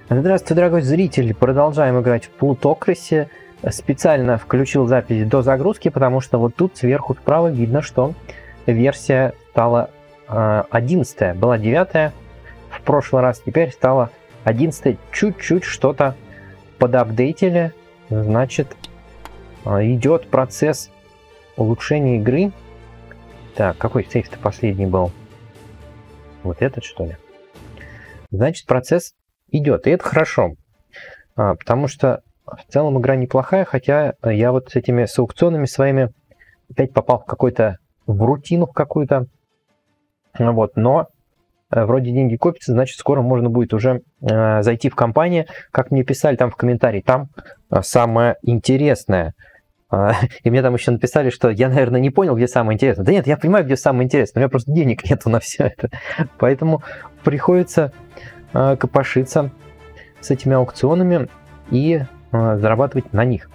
Здравствуйте, дорогой зритель! Продолжаем играть в Plutocracy. Специально включил запись до загрузки, потому что вот тут сверху справа видно, что версия стала 11. Была 9 в прошлый раз, теперь стала 11. Чуть-чуть что-то подапдейтили. Значит, идет процесс улучшения игры. Так, какой сейф-то последний был? Вот этот, что ли? Значит, процесс идет, и это хорошо, потому что в целом игра неплохая, хотя я вот с этими с аукционами своими опять попал в рутину какую-то, вот, но вроде деньги копятся, значит, скоро можно будет уже зайти в компанию, как мне писали там в комментарии, там самое интересное. И мне там еще написали, что я, наверное, не понял, где самое интересное. Да нет, я понимаю, где самое интересное, у меня просто денег нету на все это, поэтому приходится копошиться с этими аукционами и зарабатывать на них.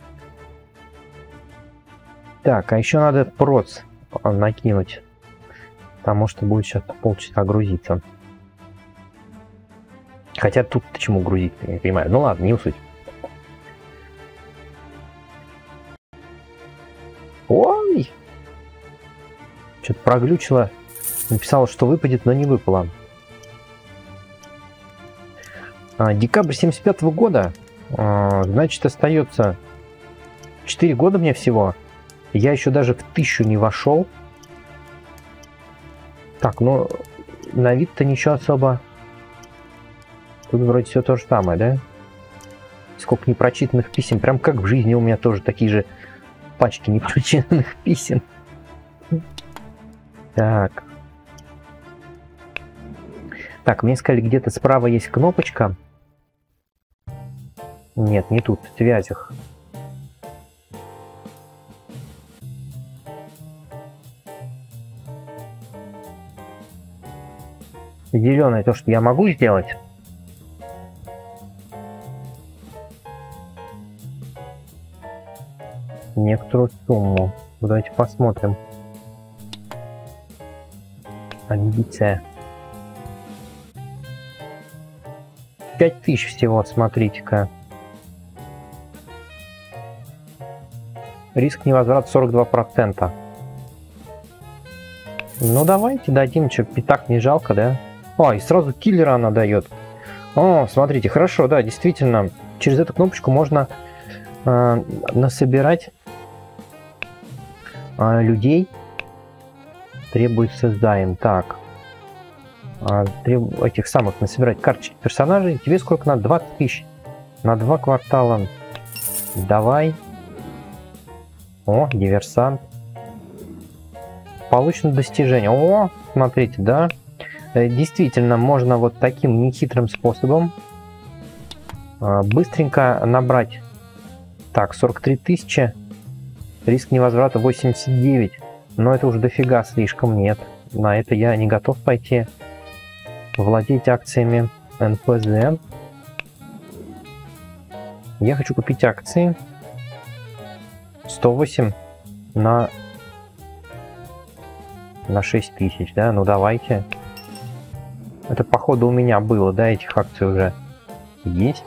Так, а еще надо проц накинуть, потому что будет сейчас полчаса грузиться. Хотя тут почему грузить, я не понимаю. Ну ладно, не суть. Ой! Что-то проглючило. Написала, что выпадет, но не выпало. Декабрь 75 года, значит, остается 4 года мне всего. Я еще даже в 1000 не вошел. Так, ну, на вид-то ничего особо. Тут вроде все то же самое, да? Сколько непрочитанных писем. Прям как в жизни у меня тоже такие же пачки непрочитанных писем. Так. Так, мне сказали, где-то справа есть кнопочка. Нет, не тут, в связях. Зеленое то, что я могу сделать. Некоторую сумму. Давайте посмотрим. Амбиция. 5000 всего, смотрите-ка. Риск невозврата 42%. Ну давайте дадим, что пятак не жалко, да? О, и сразу киллера она дает. О, смотрите, хорошо, да, действительно. Через эту кнопочку можно насобирать людей. Требуется займ. Так. Этих самых насобирать карточки персонажей. Тебе сколько надо? 20 тысяч. На 2 квартала. Давай. О, диверсант. Получено достижение. О, смотрите, да. Действительно, можно вот таким нехитрым способом быстренько набрать. Так, 43 тысячи. Риск невозврата 89. Но это уже дофига слишком. Нет. На это я не готов пойти. Владеть акциями НПЗ. Я хочу купить акции. 108 на 6000, да? Ну давайте. Это походу у меня было, да, этих акций уже есть.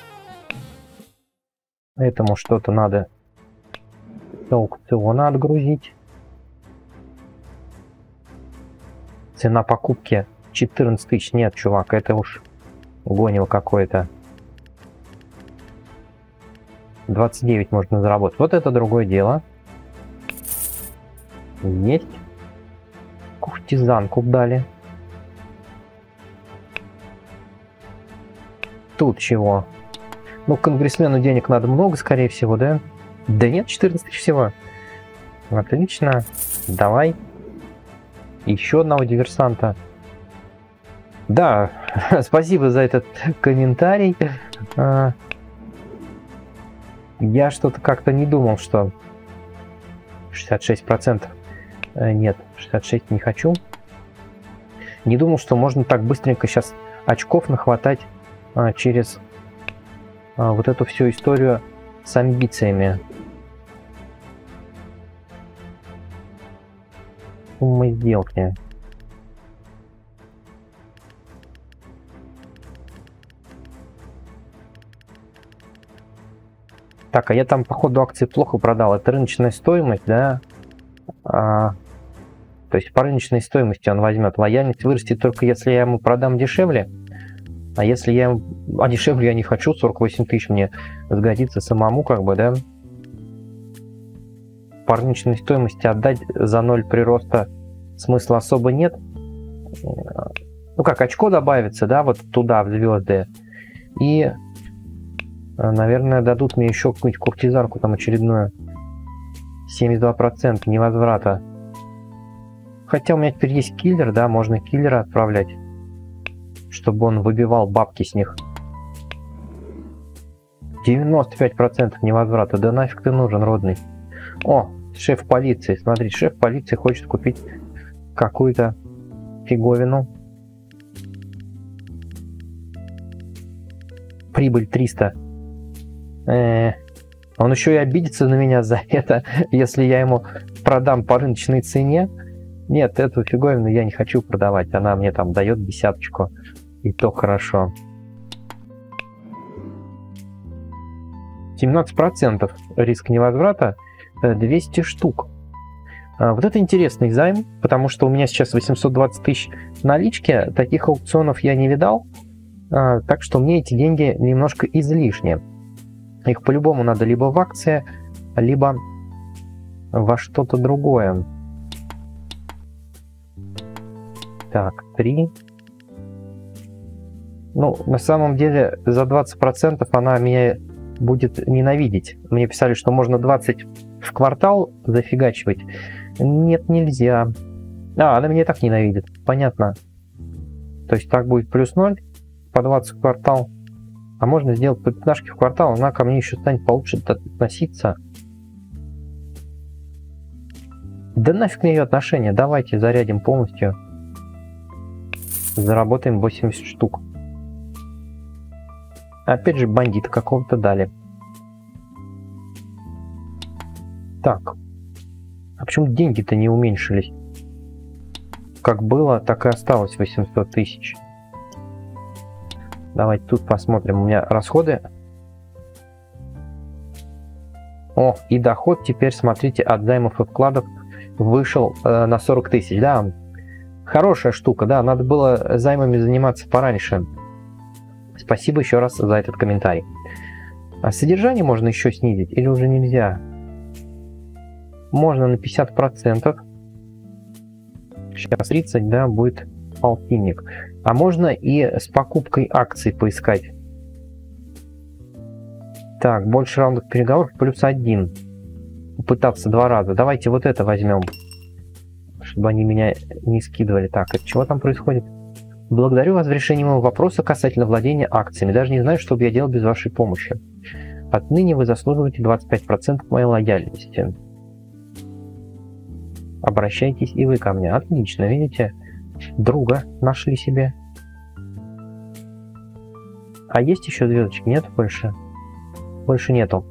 Этому что-то надо с аукциона отгрузить. Цена покупки 14 тысяч. Нет, чувак, это уж гонил какой-то. 29 можно заработать. Вот это другое дело. Есть. Куртизанку дали. Тут чего? Ну, конгрессмену денег надо много, скорее всего, да? Да нет, 14 тысяч всего. Отлично. Давай. Еще одного диверсанта. Да, спасибо за этот комментарий. Я что-то как-то не думал, что 66%. Нет, 66 не хочу. Не думал, что можно так быстренько сейчас очков нахватать через вот эту всю историю с амбициями. Сумма сделки. Так, а я там по ходу акции плохо продал. Это рыночная стоимость, да? То есть по рыночной стоимости он возьмет. Лояльность вырастет только если я ему продам дешевле. А если я... А дешевле я не хочу, 48 тысяч мне сгодится самому, как бы, да? По рыночной стоимости отдать за 0 прироста смысла особо нет. Ну как, очко добавится, да, вот туда, в звезды. И, наверное, дадут мне еще какую-нибудь куртизанку там очередную. 72% невозврата. Хотя у меня теперь есть киллер, да, можно киллера отправлять, чтобы он выбивал бабки с них. 95% невозврата. Да нафиг ты нужен, родный. О, шеф полиции. Смотри, шеф полиции хочет купить какую-то фиговину. Прибыль 300. Он еще и обидится на меня за это, если я ему продам по рыночной цене. Нет, эту фиговину я не хочу продавать. Она мне там дает десяточку. И то хорошо. 17% риск невозврата. 200 штук. Вот это интересный займ, потому что у меня сейчас 820 тысяч налички. Таких аукционов я не видал. Так что мне эти деньги немножко излишни. Их по-любому надо либо в акции, либо во что-то другое. Так, 3. Ну, на самом деле, за 20% она меня будет ненавидеть. Мне писали, что можно 20 в квартал зафигачивать. Нет, нельзя. Она меня и так ненавидит. Понятно. То есть так будет плюс 0 по 20 в квартал. А можно сделать по 15 в квартал, она ко мне еще станет получше относиться. Да нафиг мне ее отношения. Давайте зарядим полностью. Заработаем 80 штук. Опять же бандита какого-то дали. Так. А почему деньги-то не уменьшились? Как было, так и осталось 800 тысяч. Давайте тут посмотрим. У меня расходы. О, и доход теперь, смотрите, от займов и вкладов вышел на 40 тысяч. Да, хорошая штука, да, надо было займами заниматься пораньше. Спасибо еще раз за этот комментарий. А содержание можно еще снизить или уже нельзя? Можно на 50%. Сейчас 30, да, будет полтинник. А можно и с покупкой акций поискать. Так, больше раундов переговоров плюс 1. Пытаться 2 раза. Давайте вот это возьмем, чтобы они меня не скидывали. Так, это чего там происходит? Благодарю вас за решение моего вопроса касательно владения акциями. Даже не знаю, что бы я делал без вашей помощи. Отныне вы заслуживаете 25% моей лояльности. Обращайтесь и вы ко мне. Отлично, видите? Друга нашли себе. А есть еще звездочки? Нет больше? Больше нету.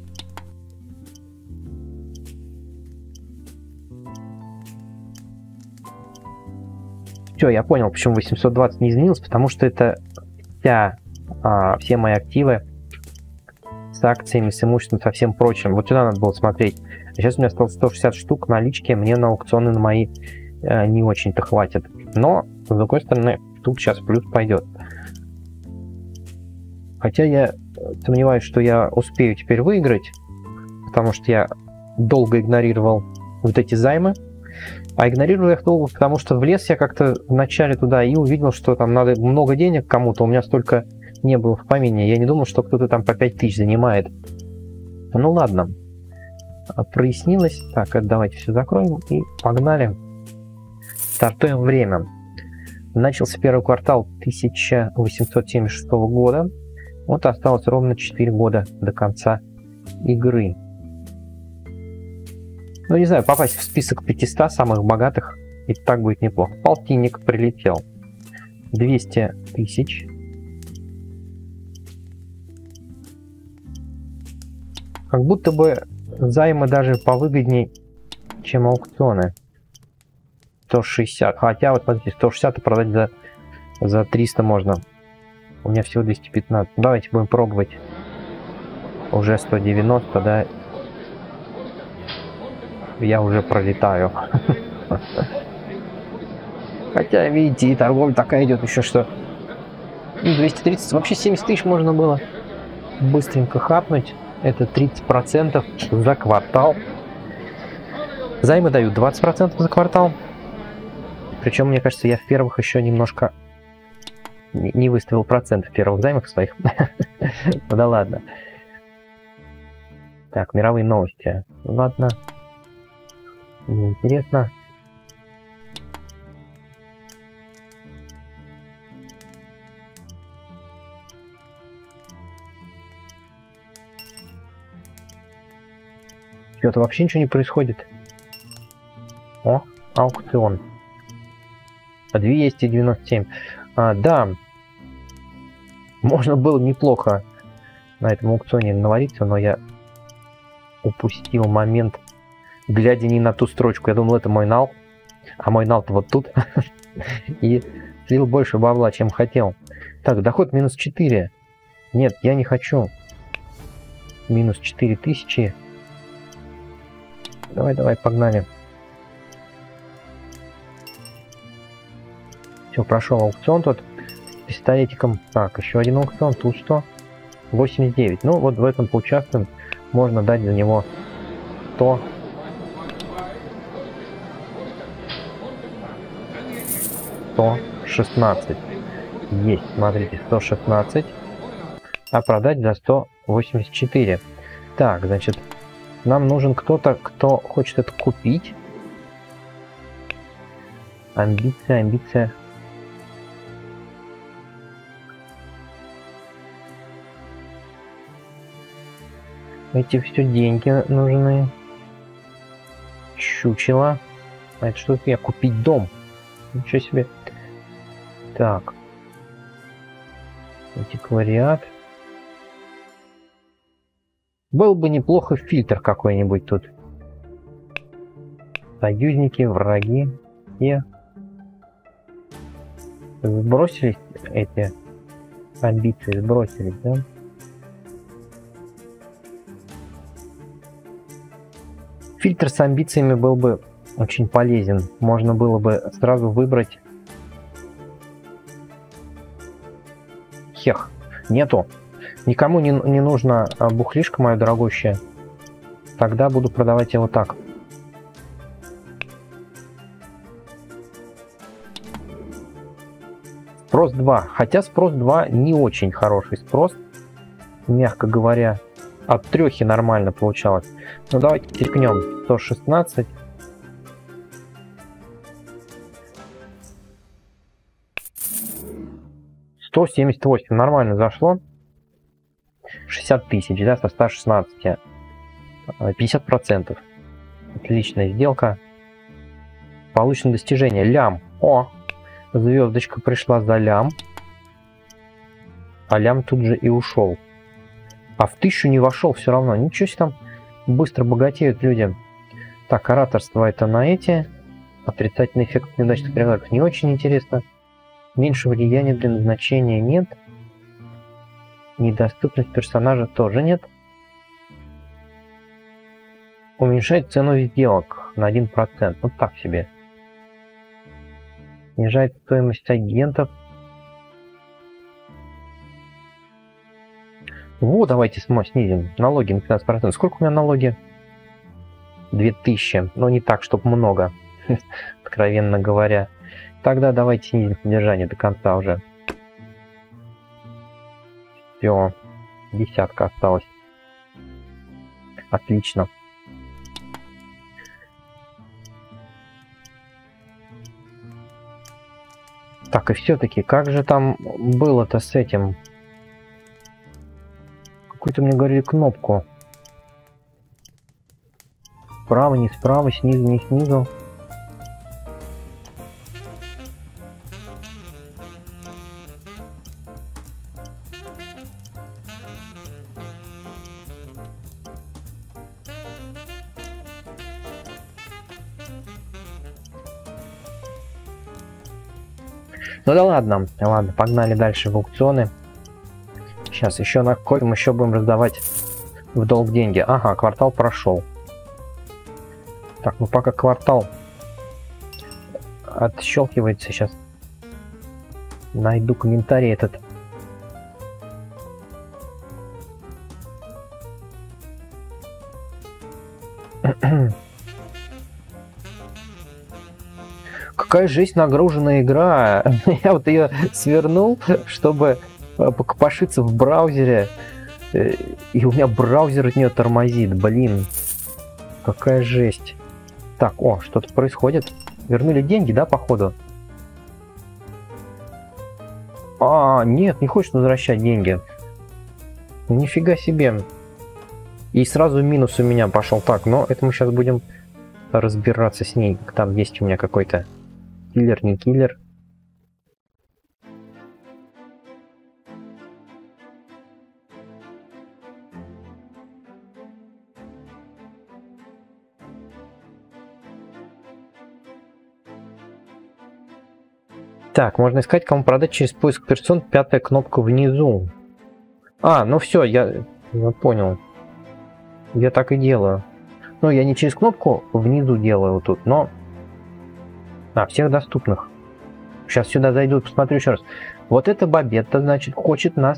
Все, я понял, почему 820 не изменилось, потому что это все мои активы с акциями, с имуществом, со всем прочим. Вот сюда надо было смотреть. А сейчас у меня осталось 160 штук налички, мне на аукционы на мои не очень-то хватит. Но, с другой стороны, тут сейчас плюс пойдет. Хотя я сомневаюсь, что я успею теперь выиграть, потому что я долго игнорировал вот эти займы. А игнорировал я их долго, потому что влез я как-то вначале туда и увидел, что там надо много денег кому-то. У меня столько не было в помине. Я не думал, что кто-то там по 5000 занимает. Ну ладно. Прояснилось. Так, давайте все закроем и погнали. Стартуем время. Начался первый квартал 1876 года. Вот осталось ровно 4 года до конца игры. Ну, не знаю, попасть в список 500 самых богатых, и так будет неплохо. Полтинник прилетел. 200 тысяч. Как будто бы займы даже повыгодней, чем аукционы. 160. Хотя, вот смотрите, 160 продать за 300 можно. У меня всего 215. Давайте будем пробовать. Уже 190, да? Я уже пролетаю. Хотя, видите, и торговля такая идет еще, что 230, вообще 70 тысяч можно было быстренько хапнуть. Это 30% за квартал. Займы дают 20% за квартал. Причем, мне кажется, я в первых еще немножко не выставил процент в первых займах своих. Ну да ладно. Так, мировые новости. Ладно. Неинтересно. Что-то вообще ничего не происходит. О, аукцион. 297. Да. Можно было неплохо на этом аукционе навариться, но я упустил момент, глядя не на ту строчку. Я думал, это мой нал. А мой нал-то вот тут. И слил больше бабла, чем хотел. Так, доход минус 4. Нет, я не хочу. Минус 4000. Давай, погнали. Все, прошел аукцион тут. С пистолетиком. Так, еще один аукцион. Тут что? 89. Ну, вот в этом поучаствуем. Можно дать за него 100. $116. Есть, смотрите, 116. А продать за 184. Так, значит, нам нужен кто-то, кто хочет это купить. Амбиция. Эти все деньги нужны. Чучело. А это что я купить дом? Ничего себе. Так. Антиквариат. Был бы неплохо фильтр какой-нибудь тут. Союзники, враги. И сбросились эти амбиции, сбросились, да? Фильтр с амбициями был бы очень полезен. Можно было бы сразу выбрать. Хех, нету. Никому не нужно бухлишко мое дорогущее. Тогда буду продавать его так. Спрос 2. Хотя спрос 2 не очень хороший спрос. Мягко говоря. От трехи нормально получалось. Ну давайте теркнем. 116. $178. Нормально зашло. 60 тысяч, да, со 116. 50%. Отличная сделка. Получено достижение. Лям. О! Звездочка пришла за лям. А лям тут же и ушел. А в 1000 не вошел все равно. Ничего себе, там быстро богатеют люди. Так, ораторство это на эти. Отрицательный эффект неудачных переговоров не очень интересно. Меньше влияния для назначения нет. Недоступность персонажа тоже нет. Уменьшает цену сделок на 1%. Вот так себе. Снижает стоимость агентов. Вот, давайте снизим налоги на 15%. Сколько у меня налоги? 2000. Но не так, чтобы много, откровенно говоря. Тогда давайте снизим содержание до конца уже. Все, 10 осталось. Отлично. Так, и все-таки, как же там было-то с этим? Какую-то мне говорили кнопку. Справа, не справа, снизу, не снизу. Ну да ладно, погнали дальше в аукционы. Сейчас еще накопим, еще будем раздавать В долг деньги. Ага, квартал прошел. Так, ну пока квартал отщелкивается, сейчас найду комментарий этот. Какая жесть нагруженная игра. Я вот ее свернул, чтобы покопошиться в браузере. И у меня браузер от нее тормозит. Блин. Какая жесть. Так, о, что-то происходит. Вернули деньги, да, походу? А, нет, не хочет возвращать деньги. Нифига себе. И сразу минус у меня пошел. Так, но это мы сейчас будем разбираться с ней. Там есть у меня какой-то киллер, не киллер. Так, можно искать, кому продать через поиск персон. 5-я кнопка внизу. А, ну все, я понял. Я так и делаю. Ну, я не через кнопку внизу делаю тут, но... А, всех доступных. Сейчас сюда зайду и посмотрю еще раз. Вот эта Бабетта, значит, хочет нас,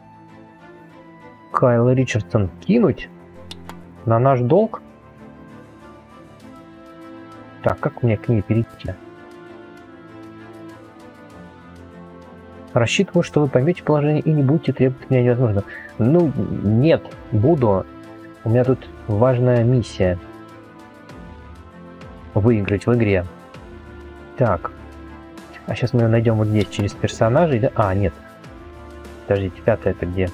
Кайла Ричардсон, кинуть на наш долг. Так, как мне к ней перейти? Рассчитываю, что вы поймете положение и не будете требовать от меня невозможно. Ну, нет, буду. У меня тут важная миссия. Выиграть в игре. Так. А сейчас мы ее найдем вот здесь, через персонажей, да? А, нет. Подождите, 5-я это где?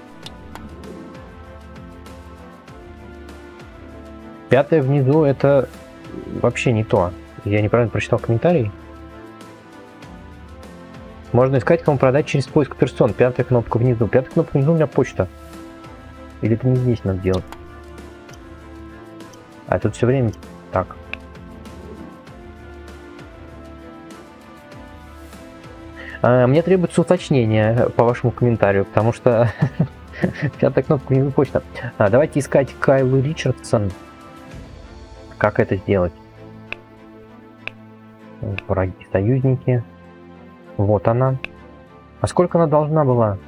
5-я внизу это вообще не то. Я неправильно прочитал комментарий. Можно искать, кому продать через поиск персон. 5-я кнопка внизу. 5-я кнопка внизу у меня почта. Или это не здесь надо делать? А тут все время так. Мне требуется уточнение по вашему комментарию, потому что 5-я кнопка внизу почта. Давайте искать Кайлу Ричардсон. Как это сделать? Враги, союзники. Вот она. А сколько она должна была?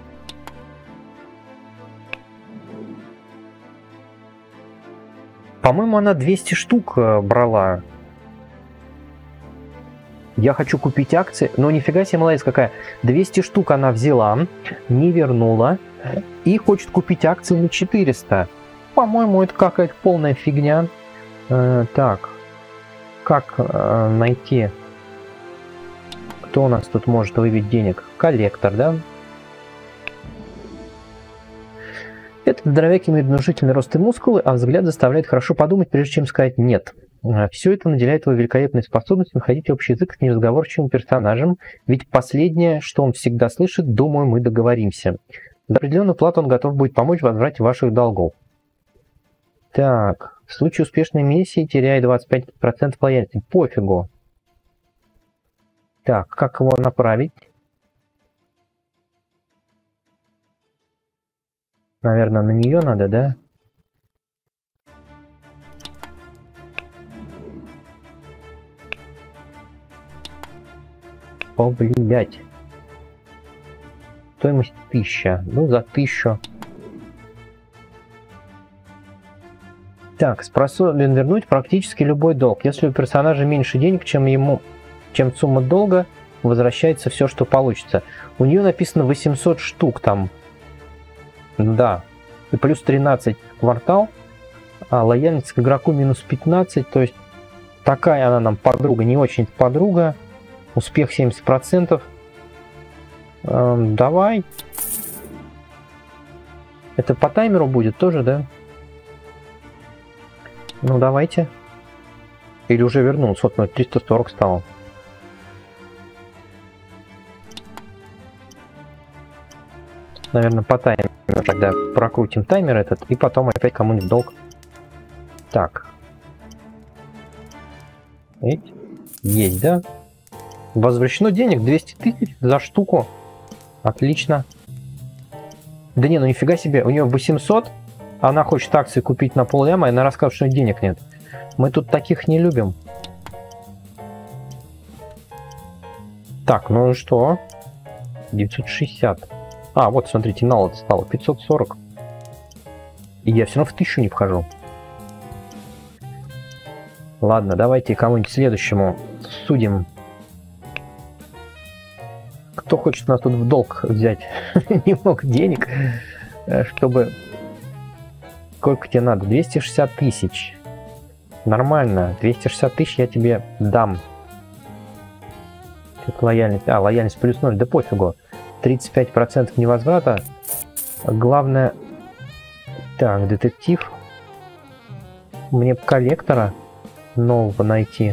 По-моему, она 200 штук брала. Я хочу купить акции. Но нифига себе, молодец какая. 200 штук она взяла, не вернула. И хочет купить акции на 400. По-моему, это какая-то полная фигня. Так. Как найти... Кто у нас тут может выбить денег? Коллектор, да? Этот здоровяк имеет внушительный рост и мускулы, а взгляд заставляет хорошо подумать, прежде чем сказать «нет». Все это наделяет его великолепной способностью находить общий язык с неразговорчивым персонажем, ведь последнее, что он всегда слышит, «думаю, мы договоримся». За определенную плату он готов будет помочь в возврате ваших долгов. Так, в случае успешной миссии теряй 25% лояльности. Пофигу. Так, как его направить? Наверное, на нее надо, да? Повлиять. Стоимость 1000. Ну, за 1000. Так, способен вернуть практически любой долг. Если у персонажа меньше денег, чем сумма долга, возвращается все, что получится. У нее написано 800 штук там. Да. И плюс 13 квартал. А лояльность к игроку минус 15. То есть такая она нам подруга, не очень подруга. Успех 70%. Давай. Это по таймеру будет тоже, да? Ну, давайте. Или уже вернулся. Вот, 340 стало. Наверное, по таймеру. Тогда прокрутим таймер этот. И потом опять кому-нибудь долг. Так. Есть, да? Возвращено денег 200 тысяч за штуку. Отлично. Да не, ну нифига себе. У нее 800. Она хочет акции купить на полляма, и она рассказывает, что денег нет. Мы тут таких не любим. Так, ну что? 960. А, вот, смотрите, налог стало 540. И я все равно в 1000 не вхожу. Ладно, давайте кому-нибудь следующему судим. Кто хочет нас тут в долг взять немного денег, чтобы... Сколько тебе надо? 260 тысяч. Нормально. 260 тысяч я тебе дам. Это лояльность. А, лояльность плюс 0. Да пофигу. 35% невозврата. Главное... Так, детектив. Мне коллектора нового найти.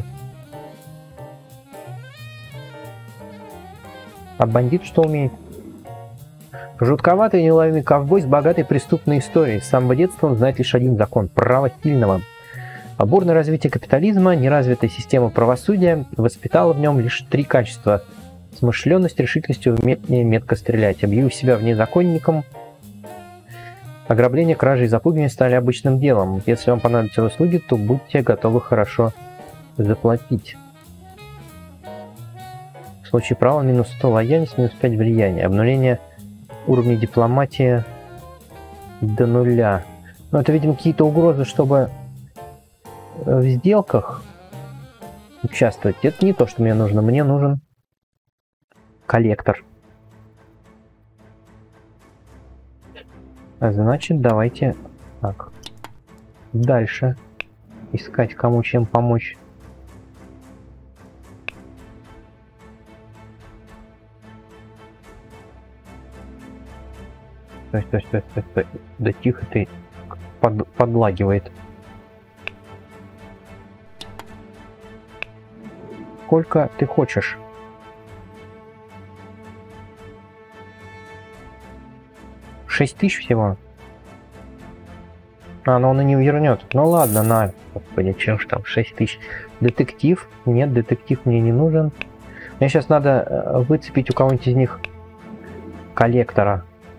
А бандит что умеет? Жутковатый неуловимый ковбой с богатой преступной историей. С самого детства он знает лишь один закон – право сильного. А бурное развитие капитализма, неразвитая система правосудия воспитала в нем лишь 3 качества – смышленность, решительность и умение метко стрелять. Объявив себя внезаконником, ограбление, кражи и запугивание стали обычным делом. Если вам понадобятся услуги, то будьте готовы хорошо заплатить. В случае права минус 100 лояльность, минус 5 влияние. Обнуление уровня дипломатии до 0. Но это, видимо, какие-то угрозы, чтобы в сделках участвовать. Это не то, что мне нужно. Мне нужен коллектор. А значит, давайте так. Дальше искать, кому чем помочь. Стой. Да тихо ты. Подлагивает. Сколько ты хочешь? Шесть тысяч всего? А, но он и не вернет. Ну ладно, на. Господи, чем ж там 6 тысяч. Детектив? Нет, детектив мне не нужен. Мне сейчас надо выцепить у кого-нибудь из них коллектора.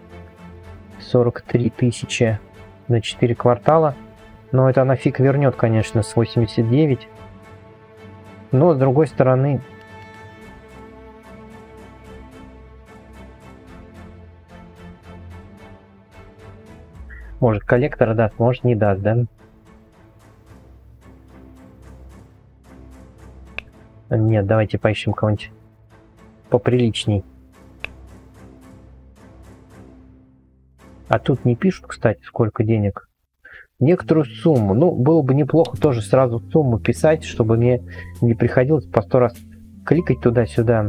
43 тысячи на 4 квартала. Но это она фиг вернет, конечно, с 89. Но с другой стороны... Может, коллектора даст, может, не даст, да? Нет, давайте поищем кого-нибудь поприличней. А тут не пишут, кстати, сколько денег. Некоторую сумму. Ну, было бы неплохо тоже сразу сумму писать, чтобы мне не приходилось по 100 раз кликать туда-сюда.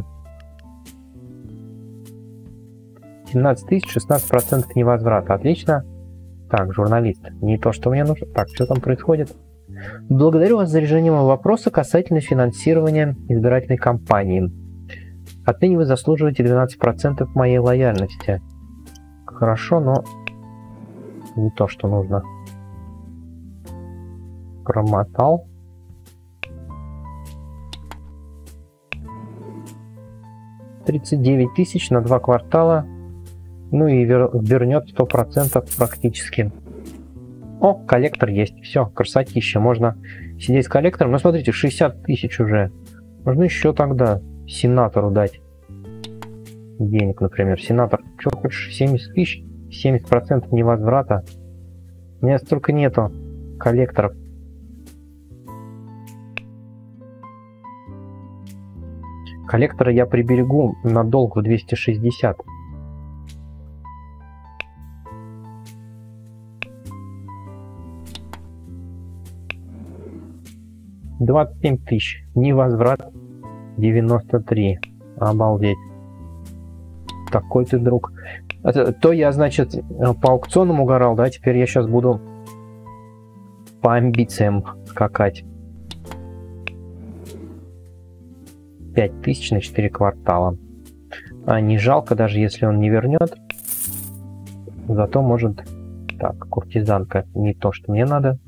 17 тысяч, 16% невозврата. Отлично. Так, журналист. Не то, что мне нужно. Так, что там происходит? Благодарю вас за решение моего вопроса касательно финансирования избирательной кампании. Отныне вы заслуживаете 12% моей лояльности. Хорошо, но не то, что нужно. Промотал. $39 тысяч на 2 квартала. Ну и вернет 100% практически. О, коллектор есть. Все, красотища. Можно сидеть с коллектором. Но смотрите, 60 тысяч уже. Можно еще тогда сенатору дать денег, например. Сенатор, что хочешь, 70 тысяч, 70% невозврата. У меня столько нету коллекторов. Коллектора я приберегу на долг в 260. $27 тысяч. Невозврат 93. Обалдеть. Такой ты друг. То я, значит, по аукционам угорал, да? Теперь я сейчас буду по амбициям скакать. 5000 на 4 квартала. А не жалко, даже если он не вернет. Зато может... Так, куртизанка. Не то, что мне надо.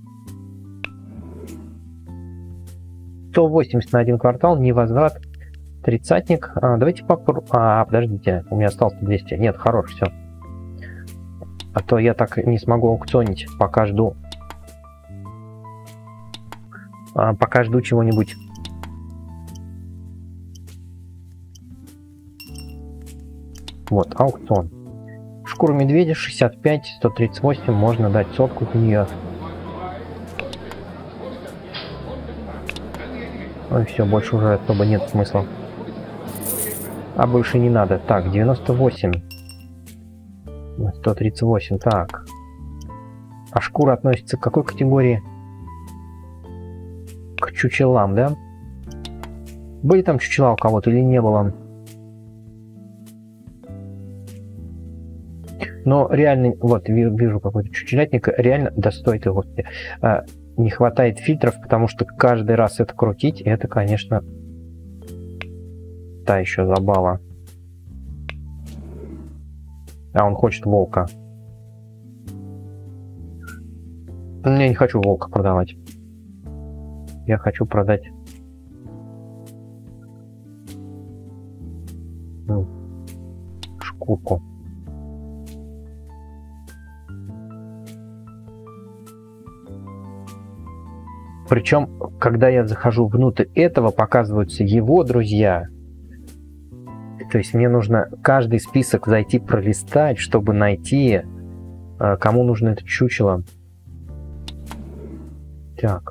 $180 на 1 квартал, невозврат 30-ник. Давайте попробуем. Подождите, у меня осталось 200. Нет, хорош, все. А то я так не смогу аукционить, пока жду. Пока жду чего-нибудь. Вот, аукцион. Шкура медведя 65, 138, можно дать сотку за нее. Ну и все, больше уже особо нет смысла. А больше не надо. Так, 98. 138, так. А шкура относится к какой категории? К чучелам, да? Были там чучела у кого-то или не было? Но реально, вот, вижу какой-то чучелятник, реально достоит его. Не хватает фильтров, потому что каждый раз это крутить, это, конечно, та еще забава. Он хочет волка. Я не хочу волка продавать. Я хочу продать шкурку. Причем, когда я захожу внутрь этого, показываются его друзья. То есть мне нужно каждый список зайти пролистать, чтобы найти, кому нужно это чучело. Так.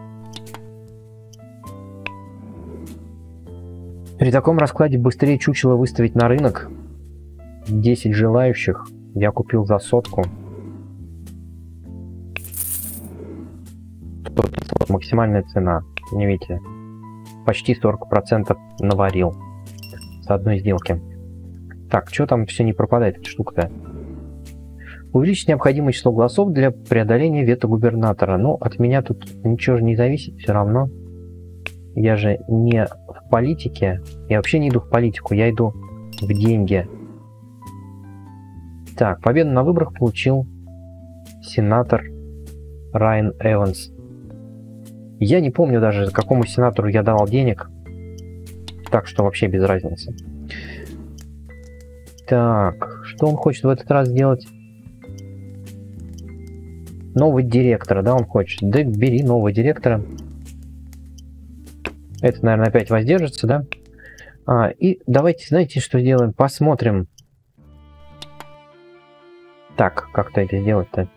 При таком раскладе быстрее чучело выставить на рынок. 10 желающих. Я купил за 100. Максимальная цена. Не видите? Почти 40% наварил с одной сделки. Так, что там все не пропадает, эта штука-то? Увеличить необходимое число голосов для преодоления вето губернатора. Ну, от меня тут ничего же не зависит все равно. Я же не в политике. Я вообще не иду в политику, я иду в деньги. Так, победу на выборах получил сенатор Райан Эванс. Я не помню даже, какому сенатору я давал денег. Так что вообще без разницы. Так, что он хочет в этот раз сделать? Нового директора, да, он хочет? Да бери нового директора. Это, наверное, опять воздержится, да? И давайте, знаете, что сделаем? Посмотрим. Так, как-то это сделать-то?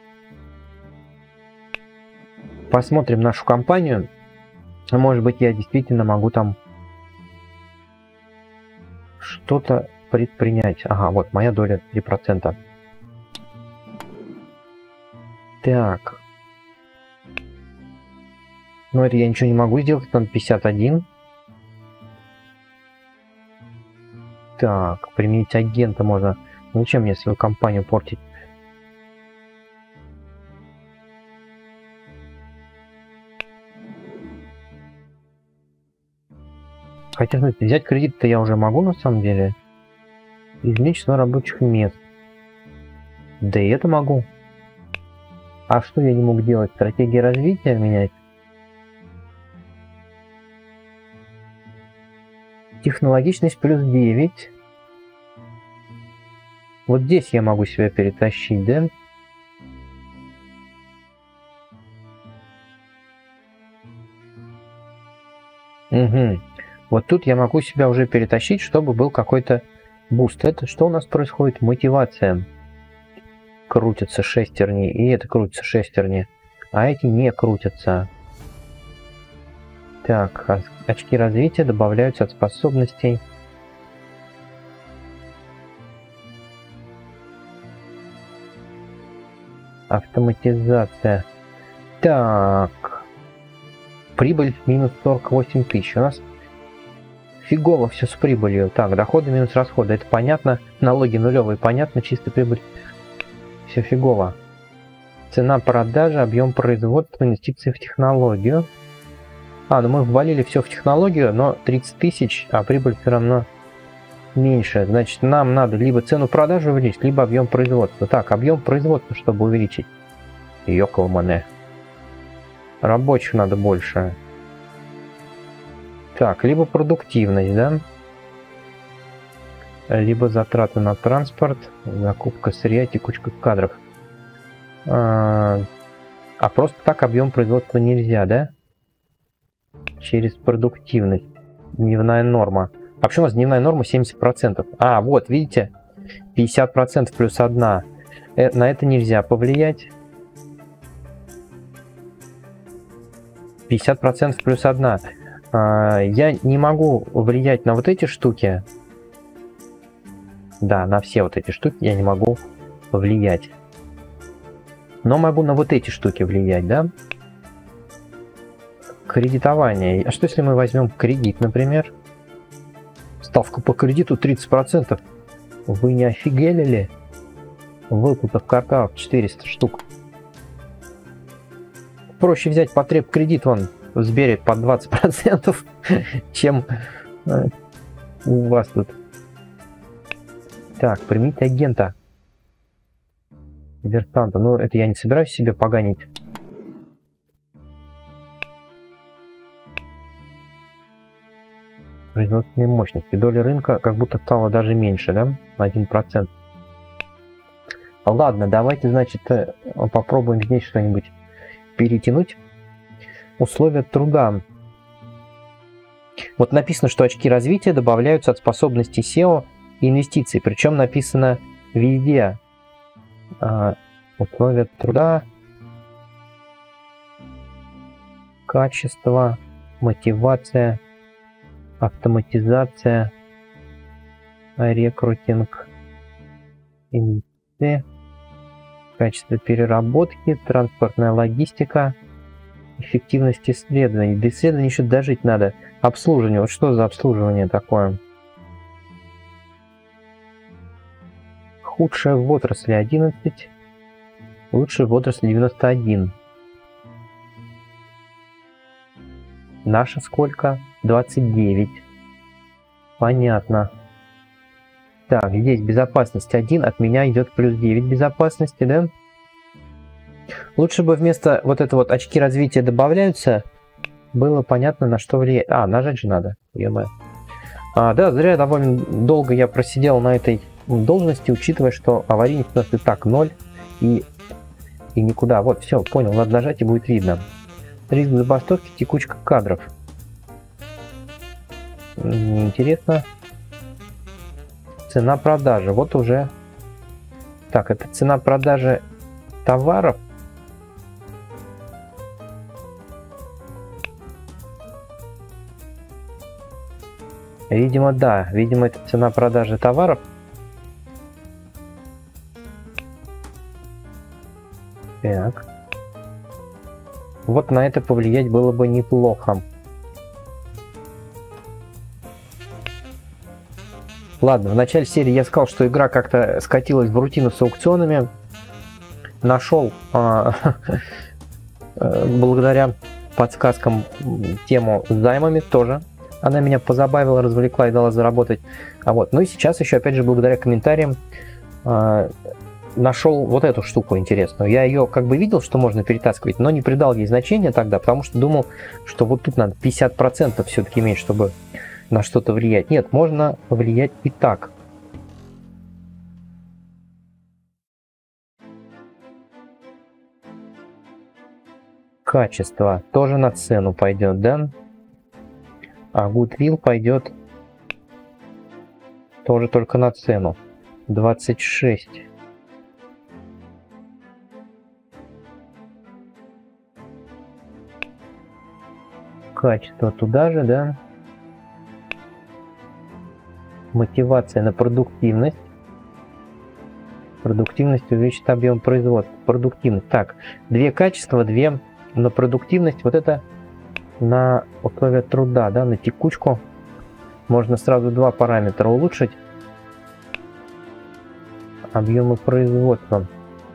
Посмотрим нашу компанию. Может быть, я действительно могу там что-то предпринять. Ага, вот моя доля 3%. Так. Ну, это я ничего не могу сделать. Там 51. Так, применить агента можно. Ну, зачем мне свою компанию портить? Хотя, знаете, взять кредит-то я уже могу на самом деле. Изменить число рабочих мест. Да и это могу. А что я не мог делать? Стратегия развития менять? Технологичность плюс 9. Вот здесь я могу себя перетащить, да? Угу. Вот тут я могу себя уже перетащить, чтобы был какой-то буст. Это что у нас происходит? Мотивация. Крутятся шестерни, и это крутятся шестерни. А эти не крутятся. Так, очки развития добавляются от способностей. Автоматизация. Так. Прибыль минус 48 тысяч. У нас фигово все с прибылью. Так, доходы минус расходы. Это понятно. Налоги нулевые. Понятно. Чистая прибыль. Все фигово. Цена продажи, объем производства, инвестиции в технологию. Ну мы ввалили все в технологию, но 30 тысяч, а прибыль все равно меньше. Значит, нам надо либо цену продажи увеличить, либо объем производства. Так, объем производства, чтобы увеличить. Ёкалмане. Рабочих надо больше. Так, либо продуктивность, да? Либо затраты на транспорт, закупка сырья, текучка кадров. А просто так объем производства нельзя, да? Через продуктивность. Дневная норма. А почему у нас дневная норма 70%? А, вот, видите? 50% плюс 1. На это нельзя повлиять. 50% плюс 1. Я не могу влиять на вот эти штуки. Да, на все вот эти штуки я не могу влиять. Но могу на вот эти штуки влиять, да? Кредитование. А что если мы возьмем кредит, например? Ставка по кредиту 30%. Вы не офигели ли? Выплата в квартал 400 штук. Проще взять потреб кредит, вон, в Сбере под 20%, чем у вас тут. Так, примите агента. Диверсанта. Ну, это я не собираюсь себе поганить. Производственные мощности. Доля рынка как будто стала даже меньше, да? 1%. Ладно, давайте, значит, попробуем здесь что-нибудь перетянуть. Условия труда. Вот написано, что очки развития добавляются от способностей SEO и инвестиций. Причем написано везде. Условия труда, качество, мотивация, автоматизация, рекрутинг, инвестиции, качество переработки, транспортная логистика, эффективность исследований. До исследований еще дожить надо. Обслуживание. Вот что за обслуживание такое? Худшее в отрасли 11, лучшее в отрасли 91. Наша сколько? 29. Понятно. Так, здесь безопасность 1, от меня идет плюс 9 безопасности, да? Лучше бы вместо вот этого вот очки развития добавляются, было понятно, на что влияет. Нажать же надо. Да, зря довольно долго я просидел на этой должности, учитывая, что аварийность у нас и так 0 и никуда. Вот, все, понял, надо нажать и будет видно. Риск забастовки, текучка кадров. Интересно. Цена продажи. Вот уже. Так, это цена продажи товаров. Видимо, да. Видимо, это цена продажи товаров. Так. Вот на это повлиять было бы неплохо. Ладно, в начале серии я сказал, что игра как-то скатилась в рутину с аукционами. Нашел благодаря подсказкам тему с займами тоже. Она меня позабавила, развлекла и дала заработать. Ну и сейчас еще, опять же, благодаря комментариям нашел вот эту штуку интересную. Я ее как бы видел, что можно перетаскивать, но не придал ей значения тогда, потому что думал, что вот тут надо 50% все-таки иметь, чтобы на что-то влиять. Нет, можно влиять и так. Качество тоже на цену пойдет, да? А Goodwill пойдет тоже только на цену. 26. Качество туда же, да? Мотивация на продуктивность. Продуктивность увеличит объем производства. Продуктивность. Так, 2 качества, 2 на продуктивность. Вот это на условия труда, да, на текучку. Можно сразу 2 параметра улучшить. Объемы производства.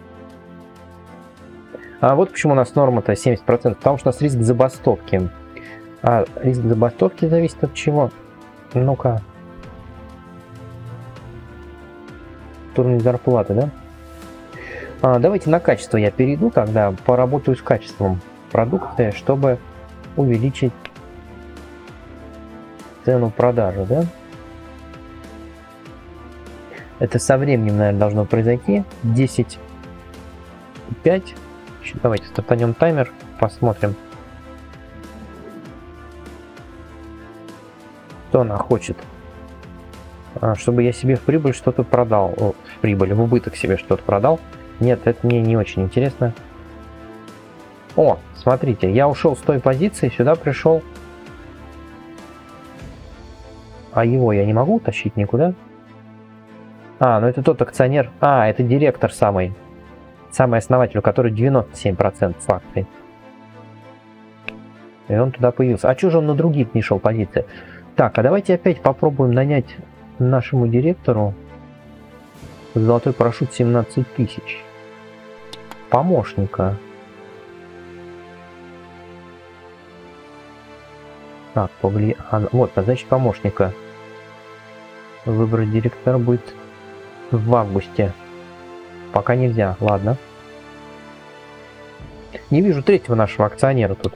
А вот почему у нас норма-то 70%. Потому что у нас риск забастовки. А риск забастовки зависит от чего? Ну-ка. Уровень зарплаты, да? Давайте на качество я перейду, тогда поработаю с качеством продукции, чтобы увеличить цену продажи, да? Это со временем, наверное, должно произойти. 10,5. Давайте стартанем таймер, посмотрим. Что она хочет? Чтобы я себе в прибыль что-то продал. О, в прибыль, в убыток себе что-то продал. Нет, это мне не очень интересно. О, смотрите, я ушел с той позиции, сюда пришел. А его я не могу утащить никуда. Ну это тот акционер. Это директор самый основатель, у которого 97% с акций. И он туда появился. А что же он на другие не шел позиции? Так, а давайте опять попробуем нанять нашему директору золотой парашют 17 тысяч. Помощника. Так, вот, значит, помощника. Выбрать директора будет в августе. Пока нельзя, ладно. Не вижу третьего нашего акционера тут.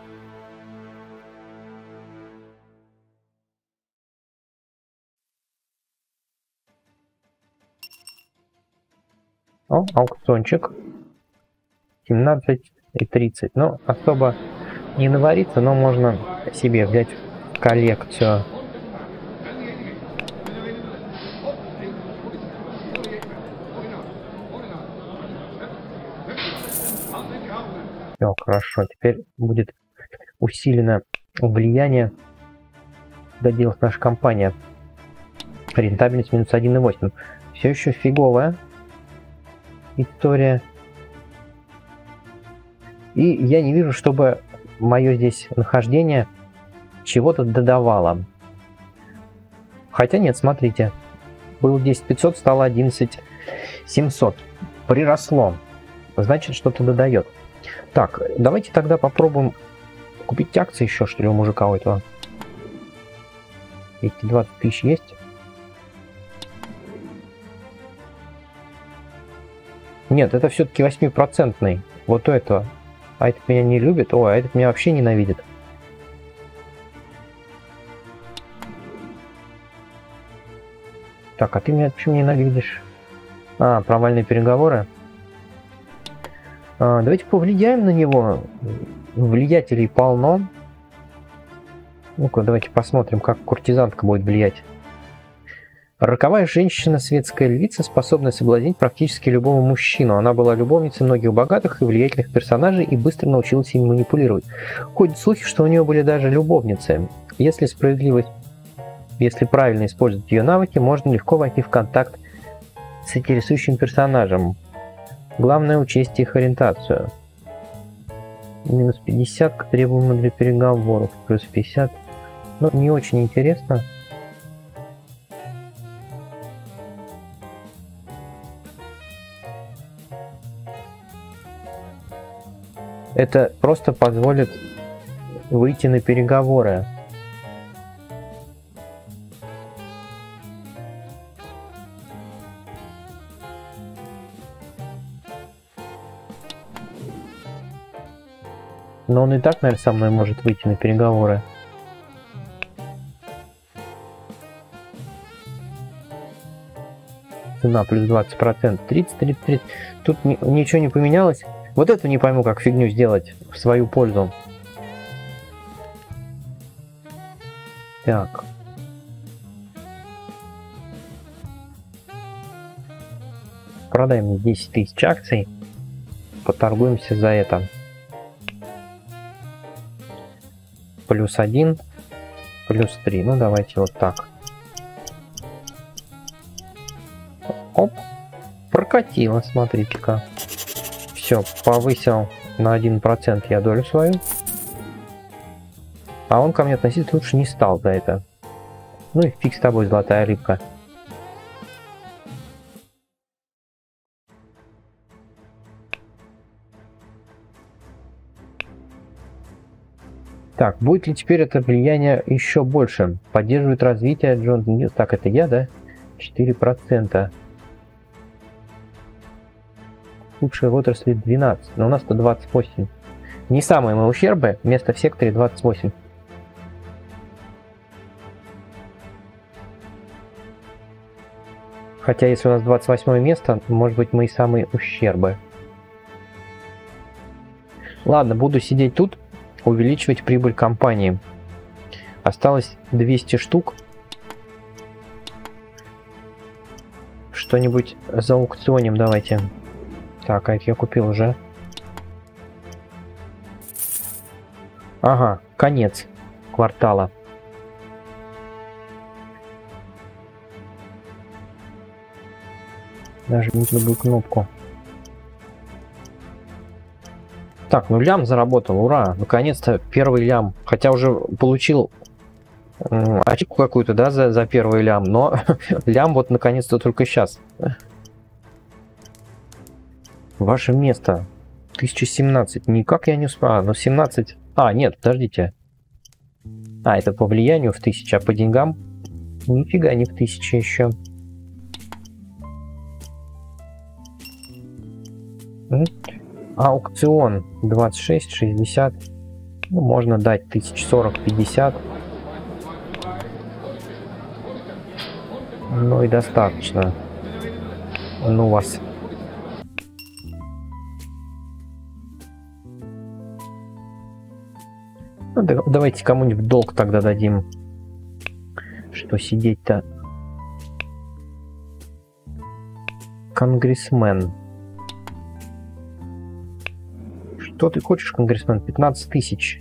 О, аукциончик. 17 и 30. Ну, особо не навариться, но можно себе взять в коллекцию. Все, хорошо. Теперь будет усилено влияние, куда делась наша компания. Рентабельность минус 1,8. Все еще фиговая история. И я не вижу, чтобы мое здесь нахождение чего-то додавало. Хотя нет, смотрите. Было 10500, стало 11700. Приросло. Значит, что-то додает. Так, давайте тогда попробуем купить акции еще, что ли, у мужика у этого. Эти 20 тысяч есть? Нет, это все-таки 8%. Вот у этого. А этот меня не любит. О, а этот меня вообще ненавидит. Так, а ты меня почему ненавидишь? Провальные переговоры. Давайте повлияем на него. Влиятелей полно. Ну-ка, давайте посмотрим, как куртизанка будет влиять. Роковая женщина, светская львица, способная соблазнить практически любого мужчину. Она была любовницей многих богатых и влиятельных персонажей и быстро научилась ими манипулировать. Ходят слухи, что у нее были даже любовницы. Если правильно использовать ее навыки, можно легко войти в контакт с интересующим персонажем. Главное учесть их ориентацию. Минус 50 к требуемым для переговоров. Плюс 50. Ну, не очень интересно. Это просто позволит выйти на переговоры. Но он и так, наверное, со мной может выйти на переговоры. Цена плюс 20%. 30, 30, 30. Тут ничего не поменялось. Вот это не пойму, как фигню сделать в свою пользу. Так. Продаем 10 тысяч акций. Поторгуемся за это. Плюс 1, плюс 3. Ну, давайте вот так. Оп. Прокатило, смотрите-ка. Все, повысил на 1% я долю свою. А он ко мне относиться лучше не стал за это. Ну и фиг с тобой, золотая рыбка. Так, будет ли теперь это влияние еще больше? Поддерживает развитие Джон Ньюс. Так, это я, да? 4%. Лучшие в отрасли 12, но у нас-то 28. Не самые мы ущербы, место в секторе 28. Хотя, если у нас 28 место, может быть, мы и самые ущербы. Ладно, буду сидеть тут, увеличивать прибыль компании. Осталось 200 штук. Что-нибудь за аукционем давайте. Так, а это я купил уже. Ага, конец квартала. Нажмите любую кнопку. Так, ну лям заработал, ура! Наконец-то первый лям. Хотя уже получил ачивку какую-то, да, за первый лям, но лям вот наконец-то только сейчас. Ваше место. 1017. Никак я не успел. Ну 17. А, нет, подождите. А, это по влиянию в 1000, а по деньгам? Нифига не в 1000 еще. Аукцион 26, 60. Ну, можно дать 1040, 50. Ну и достаточно. Ну вас. Ну, давайте кому-нибудь долг тогда дадим. Что сидеть-то? Конгрессмен. Что ты хочешь, конгрессмен? 15 тысяч.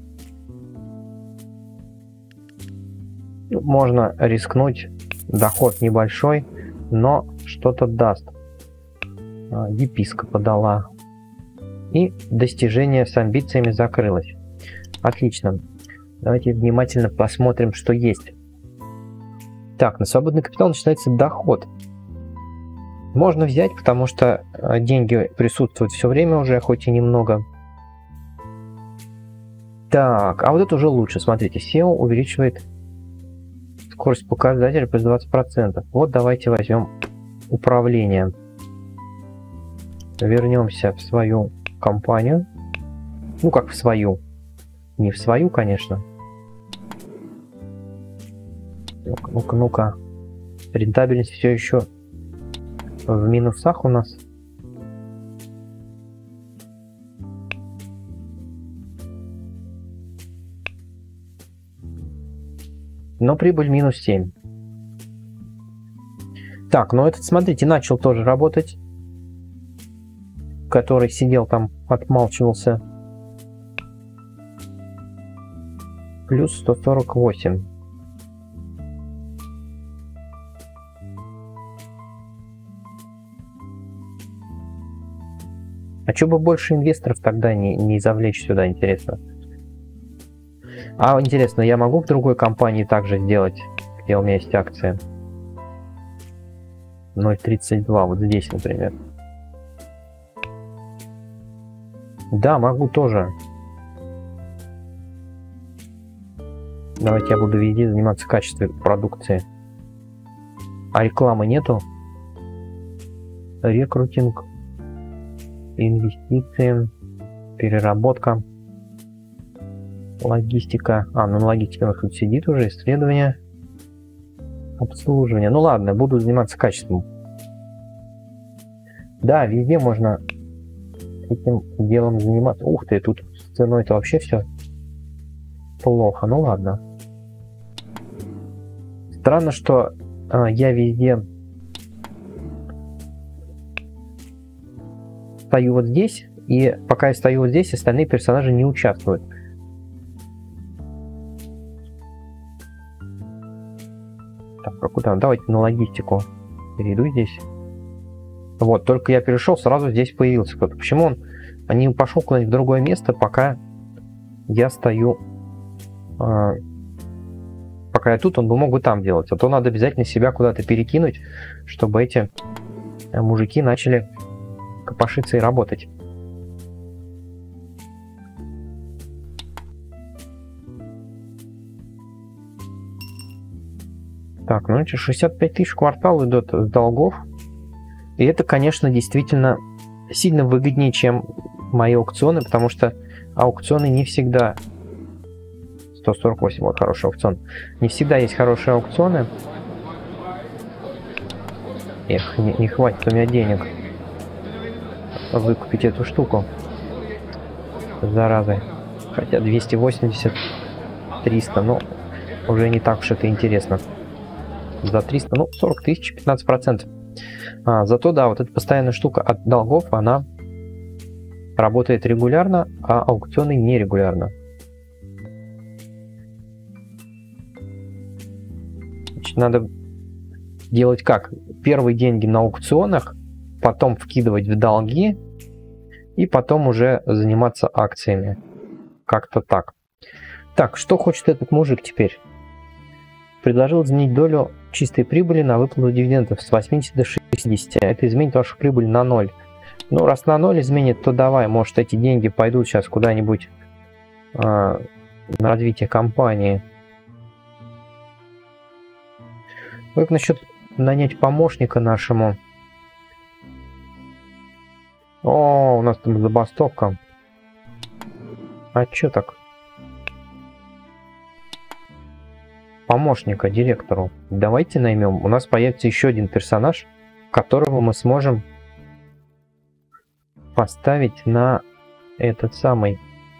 Можно рискнуть. Доход небольшой, но что-то даст. Епископа дала. И достижение с амбициями закрылось. Отлично. Давайте внимательно посмотрим, что есть. Так, на свободный капитал начинается доход. Можно взять, потому что деньги присутствуют все время уже, хоть и немного. Так, а вот это уже лучше. Смотрите, SEO увеличивает скорость показателя плюс 20%. Вот давайте возьмем управление. Вернемся в свою компанию. Ну, как в свою. Не в свою, конечно. Ну-ка, ну-ка. Рентабельность все еще в минусах у нас. Но прибыль минус 7. Так, ну этот, смотрите, начал тоже работать. Который сидел там, отмалчивался. Плюс 148. А что бы больше инвесторов тогда не завлечь сюда, интересно? А, интересно, я могу в другой компании также сделать, где у меня есть акции? 0.32, вот здесь, например. Да, могу тоже. Давайте я буду везде заниматься качеством продукции. А рекламы нету? Рекрутинг, инвестиции, переработка, логистика. А, ну логистика тут сидит уже, исследование, обслуживание. Ну ладно, буду заниматься качеством. Да, везде можно этим делом заниматься. Ух ты, тут с ценой-то вообще все плохо. Ну ладно. Странно, что я везде стою вот здесь, и пока я стою вот здесь, остальные персонажи не участвуют. Так, а куда? Давайте на логистику перейду здесь. Вот, только я перешел, сразу здесь появился кто-то. Почему он не пошел куда-нибудь в другое место, пока я стою... Пока я тут, он бы мог бы там делать. А то надо обязательно себя куда-то перекинуть, чтобы эти мужики начали копошиться и работать. Так, ну эти 65 тысяч в квартал идут с долгов. И это, конечно, действительно сильно выгоднее, чем мои аукционы, потому что аукционы не всегда... 148, вот хороший аукцион. Не всегда есть хорошие аукционы. Эх, не хватит у меня денег выкупить эту штуку. Заразы. Хотя 280, 300, но уже не так уж это интересно. За 300, ну, 40 тысяч, 15%. Зато, да, вот эта постоянная штука от долгов, она работает регулярно, а аукционы нерегулярно. Значит, надо делать как? Первые деньги на аукционах, потом вкидывать в долги, и потом уже заниматься акциями. Как-то так. Так, что хочет этот мужик теперь? Предложил изменить долю чистой прибыли на выплату дивидендов с 80 до 60. Это изменит вашу прибыль на 0. Ну, раз на 0 изменит, то давай, может, эти деньги пойдут сейчас куда-нибудь на развитие компании. Как насчет нанять помощника нашему? О, у нас там забастовка. А чё так? Помощника директору. Давайте наймем. У нас появится еще один персонаж, которого мы сможем поставить на этот самый...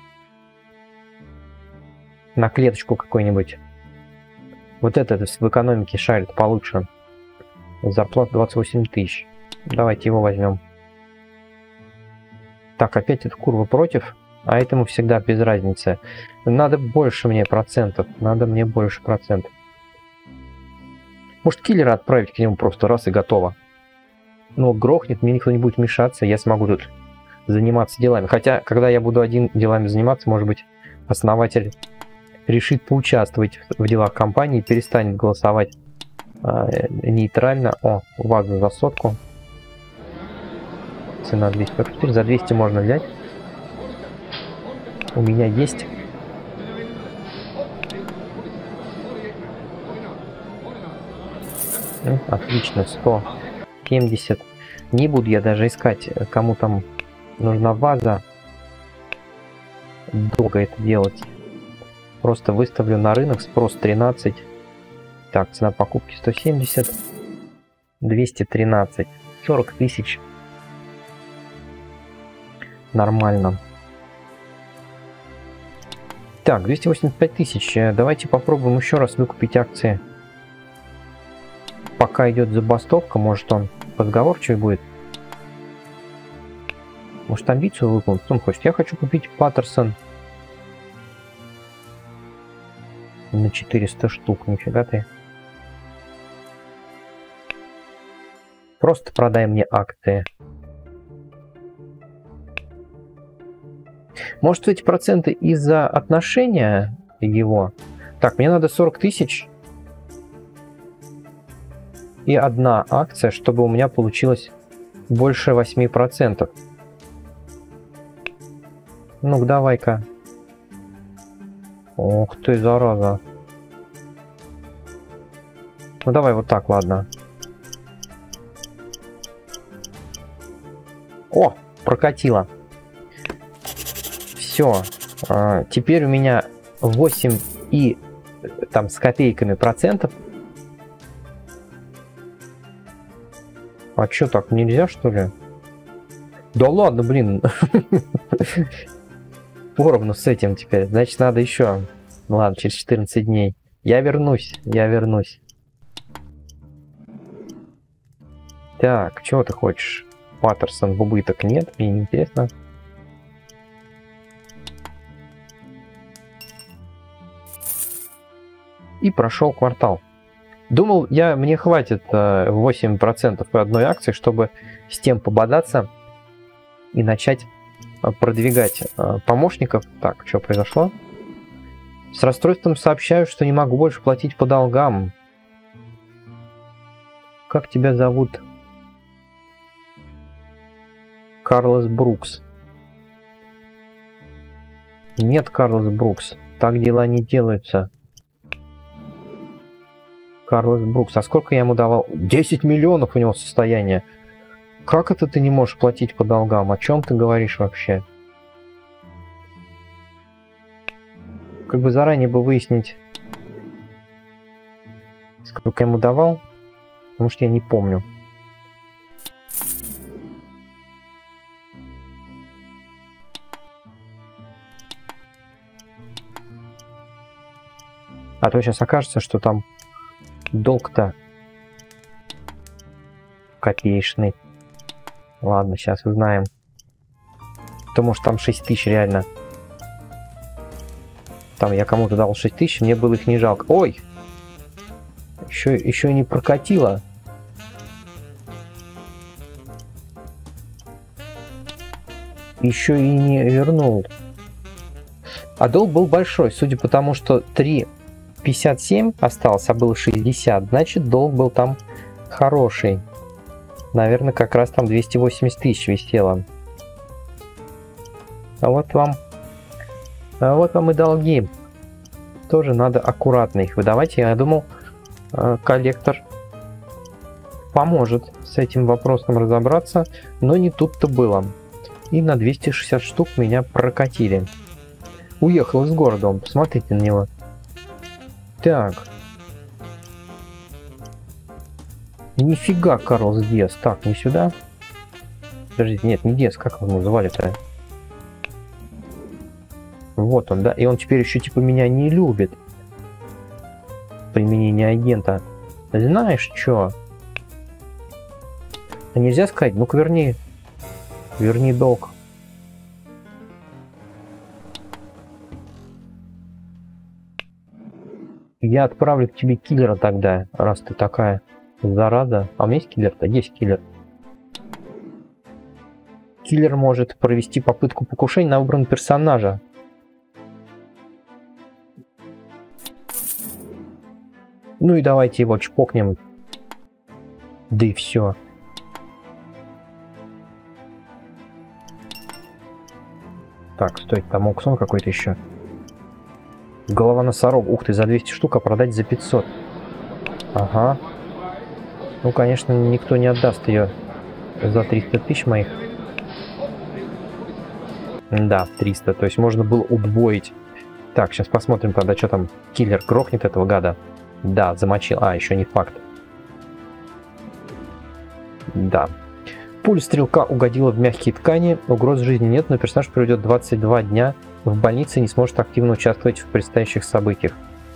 на клеточку какой-нибудь. Вот этот в экономике шарит получше. Зарплата 28 тысяч. Давайте его возьмем. Так, опять эта курва против. А этому всегда без разницы. Надо больше мне процентов. Надо мне больше процентов. Может, киллера отправить к нему просто раз и готово. Ну, грохнет, мне никто не будет мешаться, я смогу тут заниматься делами. Хотя, когда я буду один делами заниматься, может быть, основатель решит поучаствовать в делах компании, перестанет голосовать нейтрально. О, ваза за 100. Цена 244. За 200 можно взять. У меня есть. Отлично, 170. Не буду я даже искать, кому там нужна ваза. Долго это делать. Просто выставлю на рынок, спрос 13. Так, цена покупки 170. 213. 40 тысяч. Нормально. Так, 285 тысяч. Давайте попробуем еще раз выкупить акции. Пока идет забастовка, может он разговорчивый будет. Может амбицию выполнить? Что он хочет? Я хочу купить Паттерсон на 400 штук. Нифига ты. Просто продай мне акции. Может, эти проценты из-за отношения его? Так, мне надо 40 тысяч и одна акция, чтобы у меня получилось больше 8%. Ну-ка, давай-ка. Ох ты, зараза. Ну, давай вот так, ладно. О, прокатило. Все. Теперь у меня 8 и там с копейками процентов. А чё так, нельзя, что ли? Да ладно, блин. Поровну с этим теперь. Значит, надо еще. Ладно, через 14 дней. Я вернусь, я вернусь. Так, чего ты хочешь? Паттерсон в убыток нет, мне не интересно. И прошел квартал. Думал, мне хватит 8% по одной акции, чтобы с тем пободаться и начать продвигать помощников. Так, что произошло? С расстройством сообщаю, что не могу больше платить по долгам. Как тебя зовут? Карлос Брукс. Нет, Карлос Брукс. Так дела не делаются. Карлос Брукс. А сколько я ему давал? 10 миллионов у него состояние. Как это ты не можешь платить по долгам? О чем ты говоришь вообще? Как бы заранее бы выяснить, сколько я ему давал. Потому что я не помню. то сейчас окажется, что там долг-то копеечный. Ладно, сейчас узнаем. Потому что там 6 тысяч реально. Там я кому-то дал 6 тысяч, мне было их не жалко. Ой! Еще не прокатило. Еще и не вернул. А долг был большой, судя по тому, что 3,57 осталось, а было 60, значит долг был там хороший. Наверное, как раз там 280 тысяч висело. А вот вам и долги. Тоже надо аккуратно их выдавать. Я думал, коллектор поможет с этим вопросом разобраться, но не тут-то было. И на 260 штук меня прокатили. Уехал из города он, посмотрите на него. Так. Нифига, Карлс Диас. Так, не сюда. Подождите, нет, не Диас, как его называли-то? Вот он, да, и он теперь еще типа меня не любит. Применение агента. Знаешь что? А нельзя сказать, ну-ка верни долг. Я отправлю к тебе киллера тогда, раз ты такая зараза. А у меня есть киллер-то? Есть киллер. Киллер может провести попытку покушения на выбранного персонажа. Ну и давайте его чпокнем. Да и все. Так, стой, там аукцион какой-то еще. Голова носорога. Ух ты, за 200 штук, а продать за 500. Ага. Ну, конечно, никто не отдаст ее за 300 тысяч моих. Да, 300. То есть можно было удвоить. Так, сейчас посмотрим тогда, что там. Киллер грохнет этого гада. Да, замочил. А, еще не факт. Да. Пуля стрелка угодила в мягкие ткани. Угроз жизни нет, но персонаж проведет 22 дня в больнице и не сможет активно участвовать в предстоящих событиях.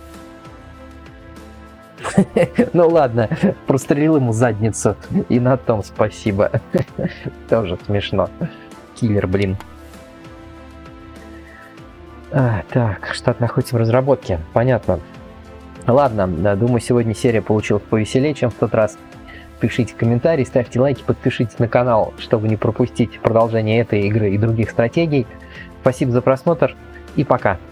Ну ладно, прострелил ему задницу. И на том спасибо. Тоже смешно. Киллер, блин. Так, штат находится в разработке. Понятно. Ладно, да, думаю, сегодня серия получилась повеселее, чем в тот раз. Пишите комментарии, ставьте лайки, подпишитесь на канал, чтобы не пропустить продолжение этой игры и других стратегий. Спасибо за просмотр и пока.